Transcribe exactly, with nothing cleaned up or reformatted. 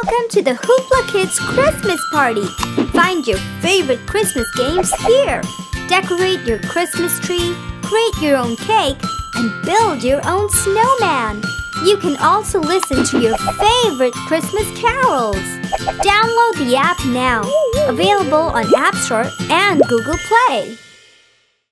Welcome to the HooplaKidz Christmas Party! Find your favorite Christmas games here! Decorate your Christmas tree, create your own cake, and build your own snowman! You can also listen to your favorite Christmas carols! Download the app now! Available on App Store and Google Play!